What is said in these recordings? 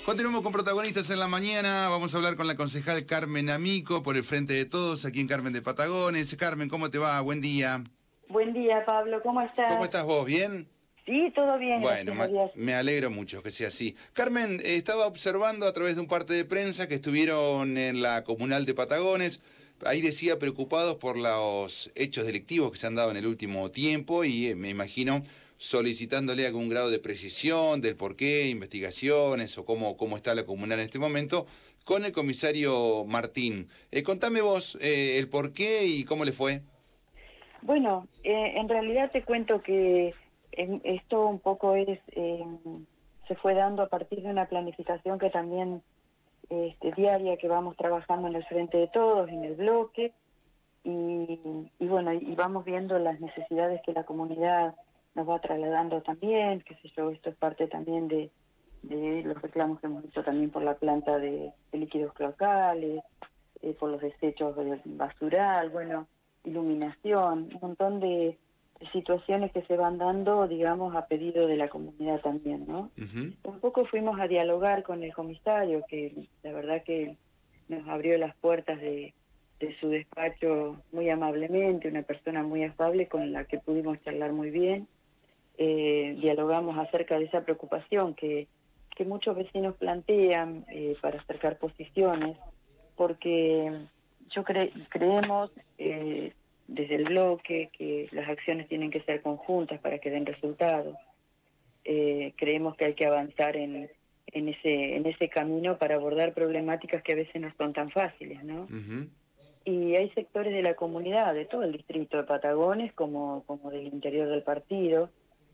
Continuamos con protagonistas en la mañana. Vamos a hablar con la concejal Carmen Amico por el Frente de Todos, aquí en Carmen de Patagones. Carmen, ¿cómo te va? Buen día. Buen día, Pablo, ¿cómo estás? ¿Cómo estás vos? ¿Bien? Sí, todo bien, Bueno, gracias a Dios. me alegro mucho que sea así. Carmen, estaba observando a través de un parte de prensa que estuvieron en la Comunal de Patagones. Ahí decía preocupados por los hechos delictivos que se han dado en el último tiempo y me imagino solicitándole algún grado de precisión del porqué, investigaciones o cómo está la comunal en este momento, con el comisario Martín. Contame vos el porqué y cómo le fue. Bueno, en realidad te cuento que esto un poco se fue dando a partir de una planificación que también diaria que vamos trabajando en el Frente de Todos, en el bloque, y bueno, y vamos viendo las necesidades que la comunidad nos va trasladando también, qué sé yo, esto es parte también de los reclamos que hemos hecho también por la planta de líquidos cloacales, por los desechos del basural, bueno, iluminación, un montón de situaciones que se van dando, digamos, a pedido de la comunidad también, ¿no? Un poco fuimos a dialogar con el comisario, que la verdad que nos abrió las puertas de su despacho muy amablemente, una persona muy afable con la que pudimos charlar muy bien. Dialogamos acerca de esa preocupación que muchos vecinos plantean para acercar posiciones, porque creemos desde el bloque que las acciones tienen que ser conjuntas para que den resultados. Creemos que hay que avanzar en ese camino para abordar problemáticas que a veces no son tan fáciles, ¿no? Y hay sectores de la comunidad, de todo el distrito de Patagones, como del interior del partido,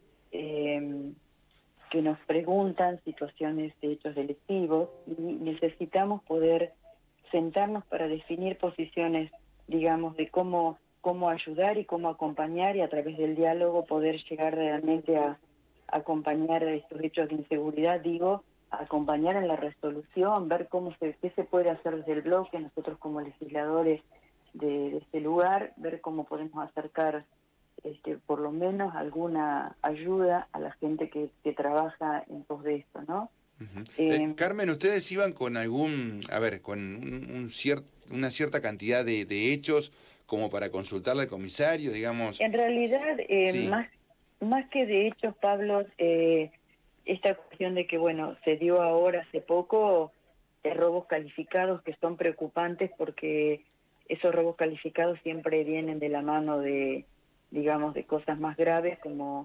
que nos preguntan situaciones de hechos delictivos y necesitamos poder sentarnos para definir posiciones, digamos, de cómo ayudar y cómo acompañar, y a través del diálogo poder llegar realmente a acompañar estos hechos de inseguridad, acompañar en la resolución, ver qué se puede hacer desde el bloque, nosotros como legisladores de este lugar, ver cómo podemos acercar por lo menos alguna ayuda a la gente que trabaja en pos de esto, ¿no? Carmen, ¿ustedes iban con con una cierta cantidad de hechos como para consultarle al comisario, digamos? En realidad, Sí. más que de hechos, Pablo, esta cuestión de que, bueno, se dio ahora hace poco robos calificados que son preocupantes, porque esos robos calificados siempre vienen de la mano de, digamos, de cosas más graves, como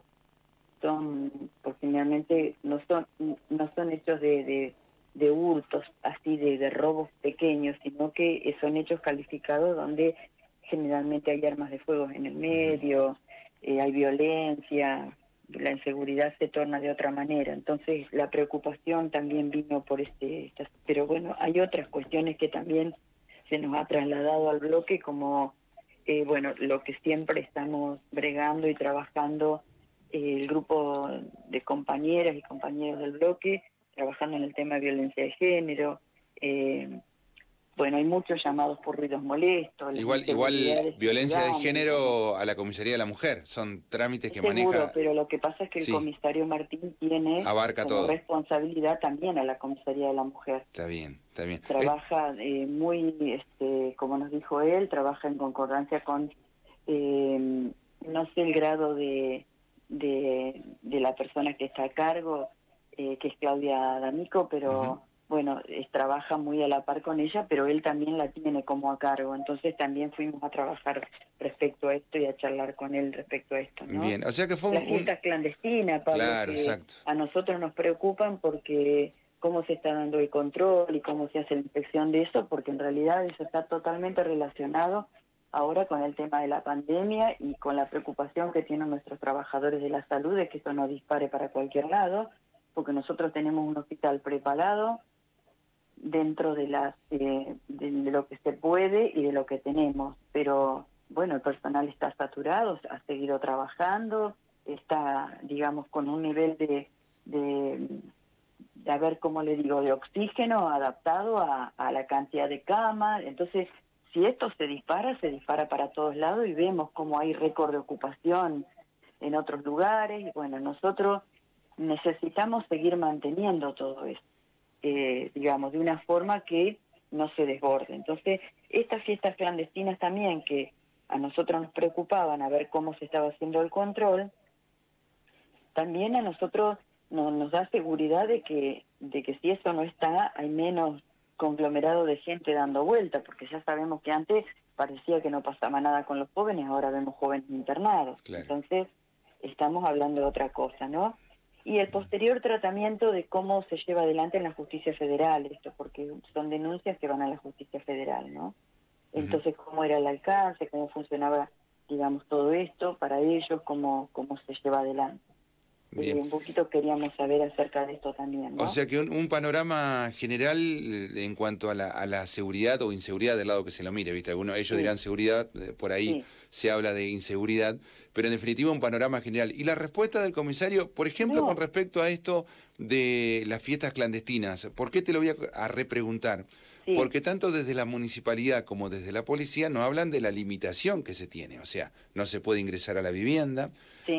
porque generalmente no son hechos de hurtos, así de robos pequeños, sino que son hechos calificados donde generalmente hay armas de fuego en el medio, hay violencia, la inseguridad se torna de otra manera. Entonces la preocupación también vino por pero bueno, hay otras cuestiones que también se nos ha trasladado al bloque, como bueno, lo que siempre estamos bregando y trabajando, el grupo de compañeras y compañeros del bloque, trabajando en el tema de violencia de género. Bueno, hay muchos llamados por ruidos molestos. Igual violencia de género a la comisaría de la mujer, son trámites que Seguro, maneja. pero lo que pasa es que el Sí, comisario Martín tiene abarca como todo. responsabilidad también a la comisaría de la mujer. Está bien, está bien. Trabaja muy, como nos dijo él, trabaja en concordancia con, no sé el grado de la persona que está a cargo, que es Claudia D'Amico, pero bueno, trabaja muy a la par con ella, pero él también la tiene como a cargo. Entonces también fuimos a trabajar respecto a esto y a charlar con él respecto a esto, ¿no? Bien, o sea que fue Las fiestas clandestinas, Pablo, Claro, que exacto. a nosotros nos preocupan porque cómo se está dando el control y cómo se hace la inspección de eso, porque en realidad eso está totalmente relacionado ahora con el tema de la pandemia y con la preocupación que tienen nuestros trabajadores de la salud de que esto no dispare para cualquier lado, porque nosotros tenemos un hospital preparado dentro de lo que se puede y de lo que tenemos, pero bueno, el personal está saturado, ha seguido trabajando, está, digamos, con un nivel a ver cómo le digo, de oxígeno adaptado a la cantidad de camas. Entonces, si esto se dispara para todos lados, y vemos cómo hay récord de ocupación en otros lugares, y bueno, nosotros necesitamos seguir manteniendo todo eso. digamos, de una forma que no se desborde. Entonces, estas fiestas clandestinas también, que a nosotros nos preocupaban a ver cómo se estaba haciendo el control, también a nosotros nos da seguridad de que si eso no está, hay menos conglomerado de gente dando vuelta, porque ya sabemos que antes parecía que no pasaba nada con los jóvenes, ahora vemos jóvenes internados. Claro. Entonces, estamos hablando de otra cosa, ¿no? Y el posterior tratamiento de cómo se lleva adelante en la justicia federal, esto, porque son denuncias que van a la justicia federal, ¿no? Entonces, cómo era el alcance, cómo funcionaba, digamos, todo esto para ellos, cómo se lleva adelante. Un poquito queríamos saber acerca de esto también, ¿no? O sea que un panorama general en cuanto a la seguridad o inseguridad del lado que se lo mire, ¿viste? Ellos dirán seguridad, por ahí se habla de inseguridad, pero en definitiva un panorama general. Y la respuesta del comisario, por ejemplo, con respecto a esto de las fiestas clandestinas, ¿por qué te lo voy a repreguntar? Porque tanto desde la municipalidad como desde la policía nos hablan de la limitación que se tiene, o sea, no se puede ingresar a la vivienda.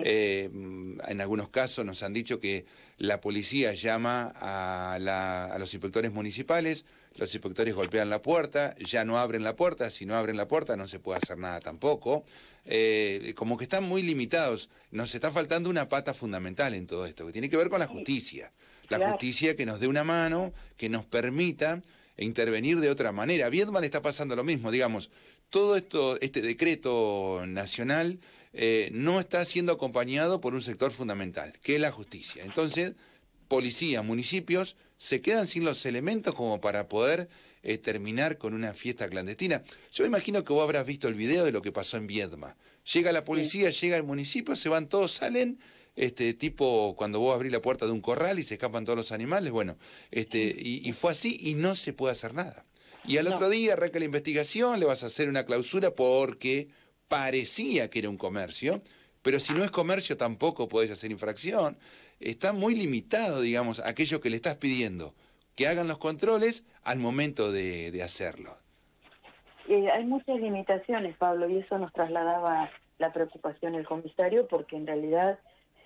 En algunos casos nos han dicho que la policía llama a los inspectores municipales, los inspectores golpean la puerta, ya no abren la puerta, si no abren la puerta no se puede hacer nada tampoco. Como que están muy limitados, nos está faltando una pata fundamental en todo esto, que tiene que ver con la justicia. La justicia que nos dé una mano, que nos permita intervenir de otra manera. A Viedma le está pasando lo mismo, digamos, todo este decreto nacional no está siendo acompañado por un sector fundamental, que es la justicia. Entonces, policía, municipios, se quedan sin los elementos como para poder terminar con una fiesta clandestina. Yo me imagino que vos habrás visto el video de lo que pasó en Viedma. Llega la policía, llega el municipio, se van todos, salen, tipo cuando vos abrís la puerta de un corral y se escapan todos los animales, bueno, y fue así y no se puede hacer nada. Y al otro día arranca la investigación, le vas a hacer una clausura porque parecía que era un comercio, pero si no es comercio tampoco podés hacer infracción. Está muy limitado, digamos, aquello que le estás pidiendo, que hagan los controles al momento de hacerlo. Hay muchas limitaciones, Pablo, y eso nos trasladaba la preocupación el comisario, porque en realidad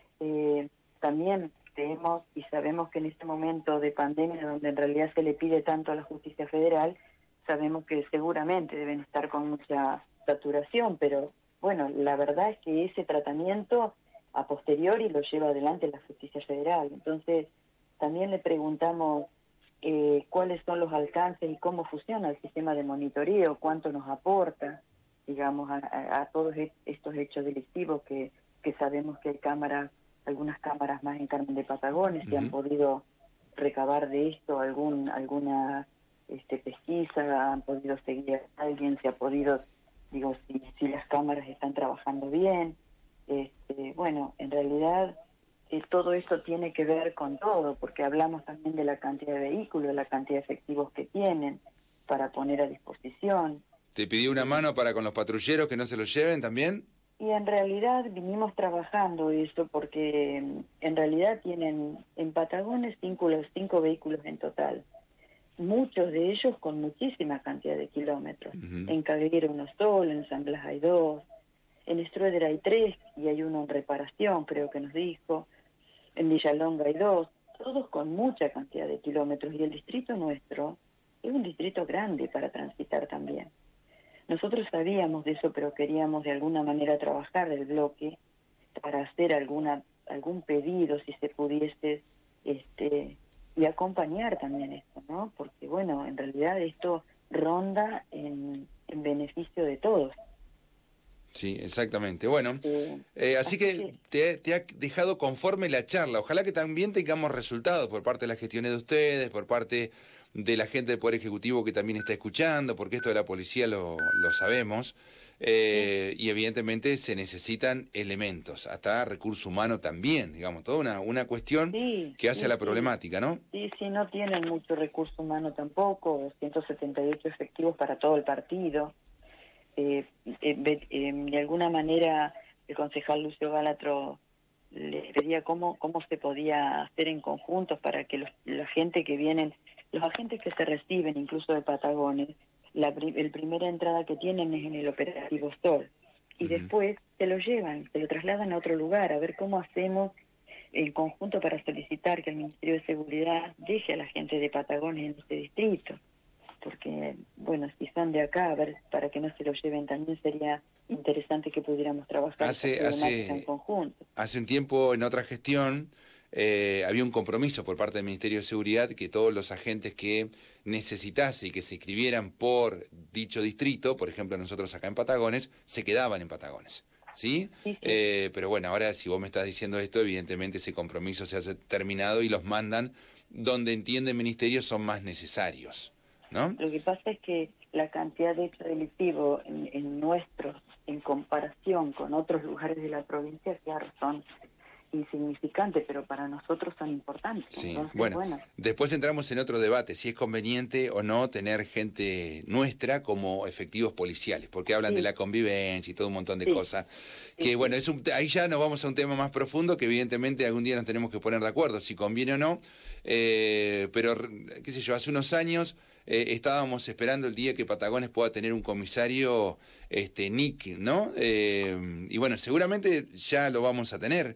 también tenemos y sabemos que en este momento de pandemia, donde en realidad se le pide tanto a la justicia federal, sabemos que seguramente deben estar con mucha saturación, pero bueno, la verdad es que ese tratamiento a posteriori lo lleva adelante la justicia federal. Entonces, también le preguntamos cuáles son los alcances y cómo funciona el sistema de monitoreo, cuánto nos aporta, digamos, a todos estos hechos delictivos que sabemos que hay algunas cámaras más en Carmen de Patagones que han podido recabar de esto alguna pesquisa, han podido seguir a alguien, se ha podido, digo, si las cámaras están trabajando bien. Bueno, en realidad todo esto tiene que ver con todo, porque hablamos también de la cantidad de vehículos, la cantidad de efectivos que tienen para poner a disposición. ¿Te pidió una mano para con los patrulleros que no se los lleven también? Y en realidad vinimos trabajando esto porque en realidad tienen en Patagones 5 vehículos en total. Muchos de ellos con muchísima cantidad de kilómetros. En Caguera uno solo, en San Blas hay 2, en Strueder hay 3 y hay uno en reparación, creo que nos dijo. En Villalonga hay 2, todos con mucha cantidad de kilómetros. Y el distrito nuestro es un distrito grande para transitar también. Nosotros sabíamos de eso, pero queríamos de alguna manera trabajar del bloque para hacer algún pedido, si se pudiese, y acompañar también esto, ¿no? Porque, bueno, en realidad esto ronda en beneficio de todos. Sí, exactamente. Bueno, así que te ha dejado conforme la charla. Ojalá que también tengamos resultados por parte de las gestiones de ustedes, por parte de la gente del Poder Ejecutivo que también está escuchando, porque esto de la policía lo sabemos, y evidentemente se necesitan elementos, hasta recurso humano también, digamos, toda una cuestión que hace a la problemática, ¿no? Sí, no tienen mucho recurso humano tampoco, 178 efectivos para todo el partido. De alguna manera el concejal Lucio Galatro le pedía cómo se podía hacer en conjunto para que la gente que vienen, los agentes que se reciben incluso de Patagones, el primera entrada que tienen es en el operativo Sol y después se lo llevan, se lo trasladan a otro lugar, a ver cómo hacemos en conjunto para solicitar que el Ministerio de Seguridad deje a la gente de Patagones en este distrito, porque, bueno, si son de acá, a ver, para que no se lo lleven también sería interesante que pudiéramos trabajar en conjunto. Hace un tiempo, en otra gestión, había un compromiso por parte del Ministerio de Seguridad que todos los agentes que necesitase y que se inscribieran por dicho distrito, por ejemplo nosotros acá en Patagones, se quedaban en Patagones. ¿Sí? Sí. Pero bueno, ahora si vos me estás diciendo esto, evidentemente ese compromiso se hace terminado y los mandan donde entiende el Ministerio son más necesarios, ¿no? Lo que pasa es que la cantidad de hechos delictivos en nuestros, en comparación con otros lugares de la provincia, claro, son insignificantes, pero para nosotros son importantes. Sí, entonces, bueno, después entramos en otro debate, si es conveniente o no tener gente nuestra como efectivos policiales, porque hablan de la convivencia y todo un montón de cosas, que bueno, ahí ya nos vamos a un tema más profundo que evidentemente algún día nos tenemos que poner de acuerdo, si conviene o no, pero qué sé yo, hace unos años estábamos esperando el día que Patagones pueda tener un comisario NIC, ¿no? Y bueno, seguramente ya lo vamos a tener.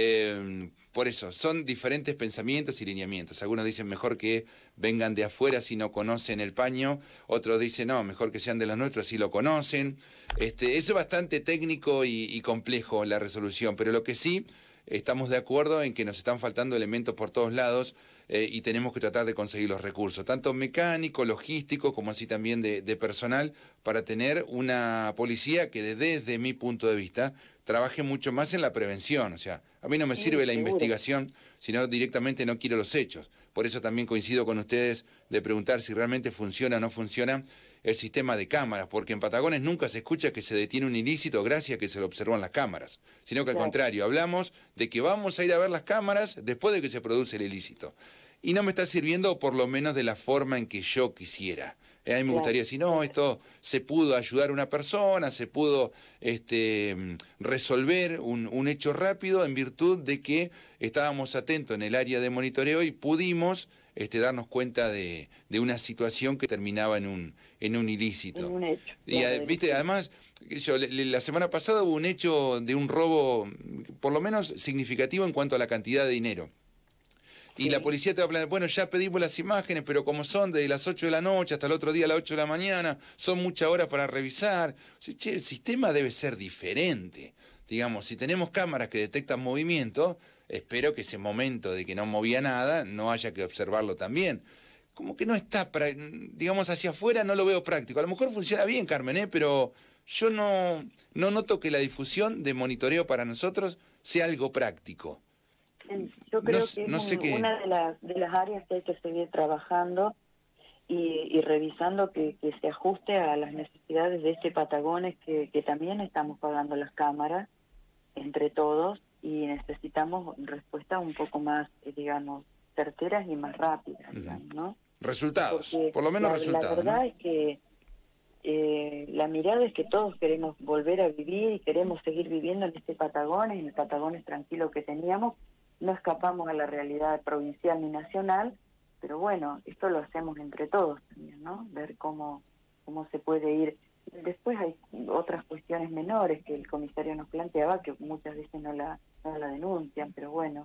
Por eso, son diferentes pensamientos y lineamientos. Algunos dicen mejor que vengan de afuera si no conocen el paño, otros dicen no, mejor que sean de los nuestros si lo conocen. Eso es bastante técnico y complejo la resolución, pero lo que sí estamos de acuerdo en que nos están faltando elementos por todos lados y tenemos que tratar de conseguir los recursos, tanto mecánico, logístico, como así también de personal, para tener una policía que desde mi punto de vista trabaje mucho más en la prevención. O sea, a mí no me sirve la investigación, sino directamente no quiero los hechos. Por eso también coincido con ustedes de preguntar si realmente funciona o no funciona el sistema de cámaras, porque en Patagones nunca se escucha que se detiene un ilícito gracias a que se lo observó en las cámaras, sino que al contrario, hablamos de que vamos a ir a ver las cámaras después de que se produce el ilícito. Y no me está sirviendo por lo menos de la forma en que yo quisiera. A mí me gustaría decir, no, esto se pudo ayudar a una persona, se pudo resolver un hecho rápido en virtud de que estábamos atentos en el área de monitoreo y pudimos darnos cuenta de una situación que terminaba en un ilícito. En un hecho. Y viste, además, la semana pasada hubo un hecho de un robo, por lo menos significativo en cuanto a la cantidad de dinero. Y la policía te va a plantear, bueno, ya pedimos las imágenes, pero como son de las 8 de la noche hasta el otro día a las 8 de la mañana, son muchas horas para revisar. O sea, che, el sistema debe ser diferente. Digamos, si tenemos cámaras que detectan movimiento, espero que ese momento de que no movía nada no haya que observarlo también. Como que no está, digamos, hacia afuera no lo veo práctico. A lo mejor funciona bien, Carmen, pero yo no noto que la difusión de monitoreo para nosotros sea algo práctico. Yo creo que es una de las áreas que hay que seguir trabajando y revisando que se ajuste a las necesidades de este Patagones, que también estamos pagando las cámaras entre todos y necesitamos respuestas un poco más, digamos, certeras y más rápidas, digamos, ¿no? Resultados, por lo menos resultados. La verdad es que la mirada es que todos queremos volver a vivir y queremos seguir viviendo en este Patagones, en el Patagones tranquilo que teníamos. No escapamos a la realidad provincial ni nacional, pero bueno, esto lo hacemos entre todos también, ¿no? Ver cómo se puede ir. Después hay otras cuestiones menores que el comisario nos planteaba, que muchas veces no la denuncian, pero bueno,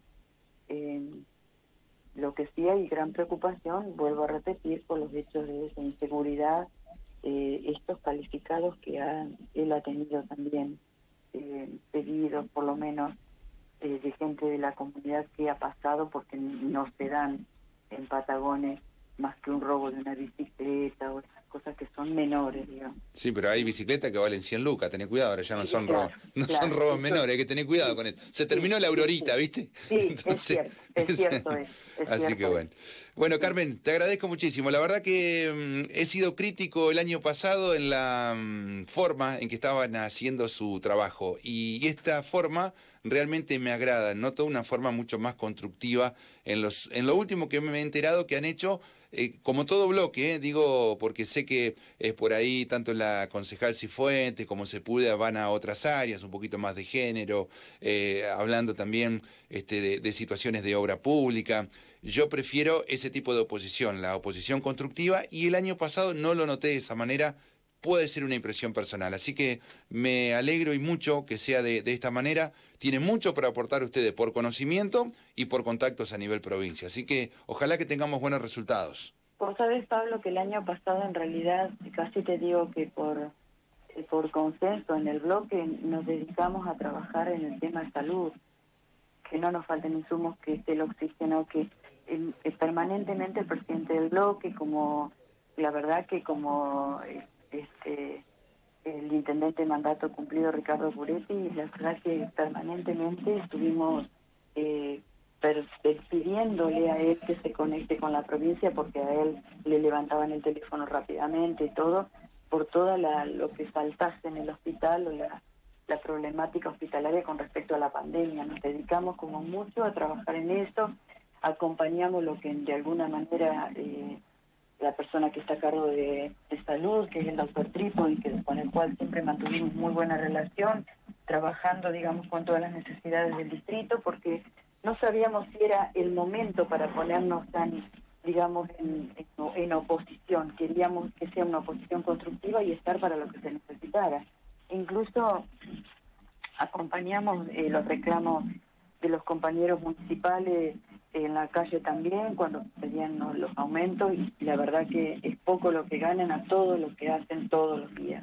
lo que sí hay gran preocupación, vuelvo a repetir, por los hechos de esa inseguridad, estos calificados que él ha tenido también pedidos, por lo menos, de gente de la comunidad que ha pasado, porque no se dan en Patagones más que un robo de una bicicleta o esas cosas que son menores, digamos. Sí, pero hay bicicletas que valen 100 lucas, tenés cuidado, ahora ya no son robos, son robos menores, hay que tener cuidado con eso. Se terminó la Aurorita, ¿viste? Sí, entonces, es cierto. Así que bueno. Bueno, Carmen, te agradezco muchísimo. La verdad que he sido crítico el año pasado en la forma en que estaban haciendo su trabajo y esta forma realmente me agrada. Noto una forma mucho más constructiva en lo último que me he enterado que han hecho. Como todo bloque, digo, porque sé que por ahí tanto la concejal Cifuentes como Sepúlveda van a otras áreas, un poquito más de género, hablando también de situaciones de obra pública. Yo prefiero ese tipo de oposición, la oposición constructiva, y el año pasado no lo noté de esa manera. Puede ser una impresión personal, así que me alegro y mucho que sea de esta manera. tiene mucho para aportar a ustedes por conocimiento y por contactos a nivel provincia. Así que ojalá que tengamos buenos resultados. Vos sabés, Pablo, que el año pasado en realidad casi te digo que por consenso en el bloque nos dedicamos a trabajar en el tema de salud, que no nos falten insumos, que esté el oxígeno, que permanentemente el presidente del bloque, como la verdad que como el intendente de mandato cumplido Ricardo Puretti, la verdad que permanentemente estuvimos pidiéndole a él que se conecte con la provincia, porque a él le levantaban el teléfono rápidamente y todo, por toda lo que faltase en el hospital o la problemática hospitalaria con respecto a la pandemia. Nos dedicamos como mucho a trabajar en eso, acompañamos lo que de alguna manera la persona que está a cargo de salud, que es el doctor Trípodi, con el cual siempre mantuvimos muy buena relación, trabajando, digamos, con todas las necesidades del distrito, porque no sabíamos si era el momento para ponernos tan, digamos, en oposición. Queríamos que sea una oposición constructiva y estar para lo que se necesitara. Incluso acompañamos los reclamos de los compañeros municipales en la calle también, cuando pedían los aumentos, y la verdad que es poco lo que ganan a todo lo que hacen todos los días.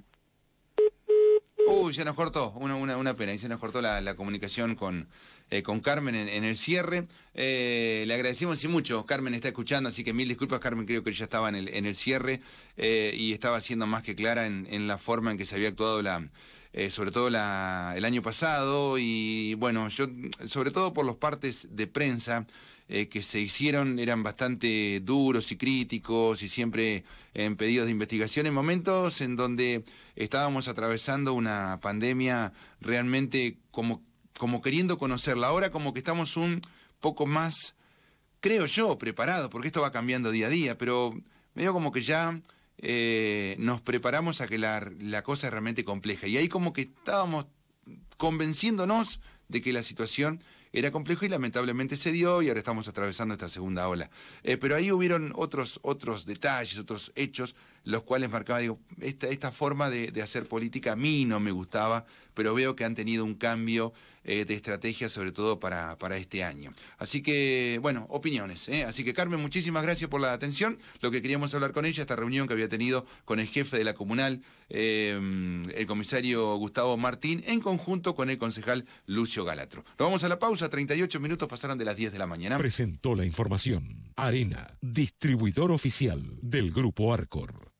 Se nos cortó, una pena, y se nos cortó la comunicación con Carmen en el cierre. Le agradecemos y mucho, Carmen está escuchando, así que mil disculpas, Carmen, creo que ella estaba en el cierre y estaba siendo más que clara en la forma en que se había actuado sobre todo el año pasado, y bueno, yo sobre todo por los partes de prensa que se hicieron eran bastante duros y críticos y siempre en pedidos de investigación en momentos en donde estábamos atravesando una pandemia realmente como queriendo conocerla. Ahora como que estamos un poco más, creo yo, preparados, porque esto va cambiando día a día, pero medio como que ya nos preparamos a que la cosa es realmente compleja. Y ahí como que estábamos convenciéndonos de que la situación era compleja y lamentablemente se dio y ahora estamos atravesando esta segunda ola. Pero ahí hubieron otros detalles, otros hechos, los cuales marcaba, digo, esta forma de hacer política a mí no me gustaba, pero veo que han tenido un cambio de estrategia, sobre todo para este año. Así que, bueno, opiniones. Así que, Carmen, muchísimas gracias por la atención. Lo que queríamos hablar con ella, esta reunión que había tenido con el jefe de la comunal, el comisario Gustavo Martín, en conjunto con el concejal Lucio Galatro. Nos vamos a la pausa, 38 minutos pasaron de las 10 de la mañana. Presentó la información Arena, distribuidor oficial del Grupo Arcor.